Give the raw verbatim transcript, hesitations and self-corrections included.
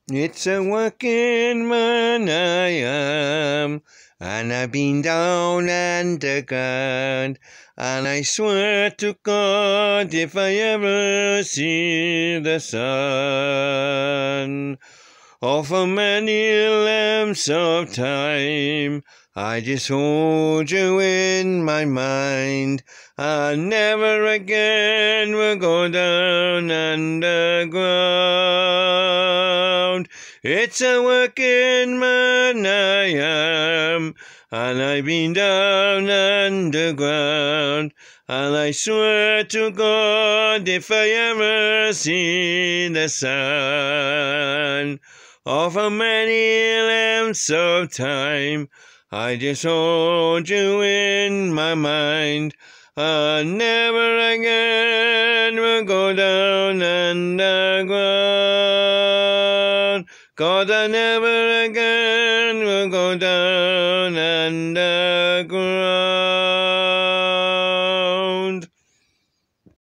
It's a working man I am, and I've been down underground, and I swear to God if I ever see the sun of a many lamps of time, I just hold you in my mind. I never again will go down underground. It's a working man I am, and I've been down underground, and I swear to God if I ever see the sun of a many lamps of time, I just hold you in my mind. I never again will go down underground. God, I never again will go down underground.